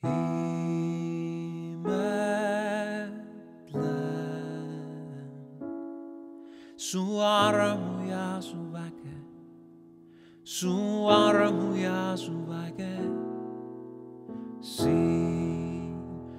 Ihmettelen sun armo ja sun väke, sun armo ja sun väke. Siin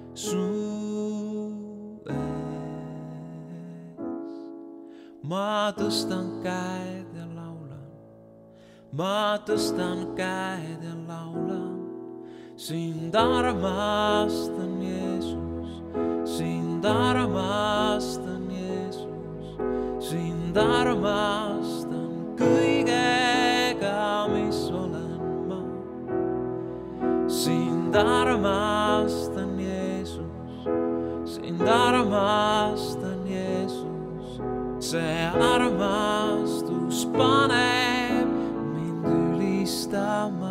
su ees ma tõstan käed ja laulan, ma tõstan käed ja laulan. Sind armastan, Jeesus, sind armastan, Jeesus, sind armastan kõigega, mis olen ma. Sind armastan, Jeesus, sind armastan, Jeesus. See armastus paneb mind ülistama.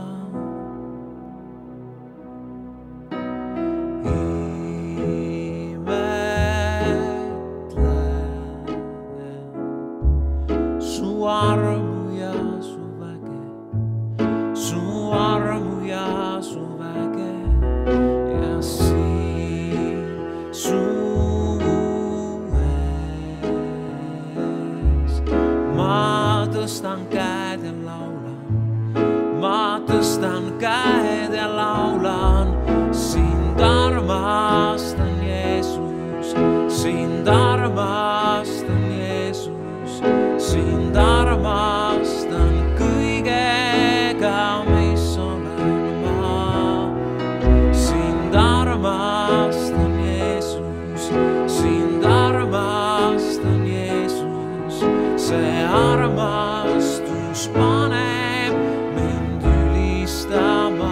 Su armu ja su väge, su armu ja su väge. Ja siin su ees ma tõstan käed ja laulan, ma tõstan käed ja laulan. Sind armastan, Jeesus, sind armastan, Jeesus, sind armastan kõigega, mis olen ma. Sind armastan, Jeesus, sind armastan, Jeesus. See armastus paneb mind ülistama.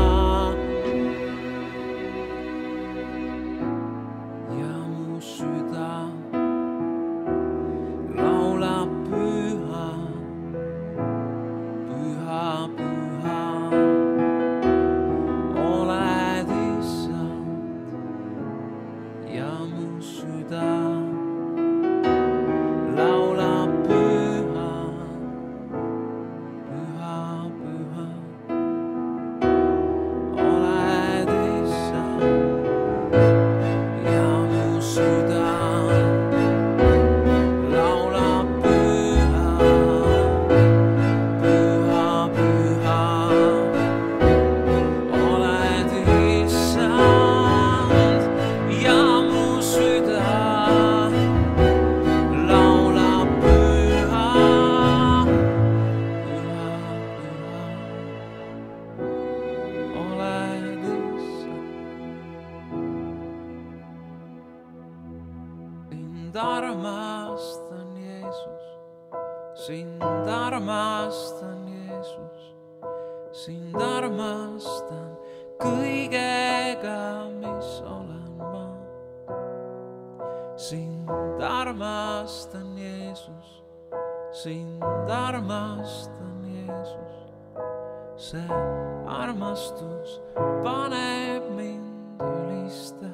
Ja mu süda laulab püha, püha, püha oled Issand. Ja mu süda laulab püha, püha, püha oled Issand. Ja mu süda Sind armastan, Jeesus, sind armastan, Jeesus, sind armastan kõigega, mis olen ma. Sind armastan, Jeesus, sind armastan, Jeesus. See armastus paneb mind ülistama.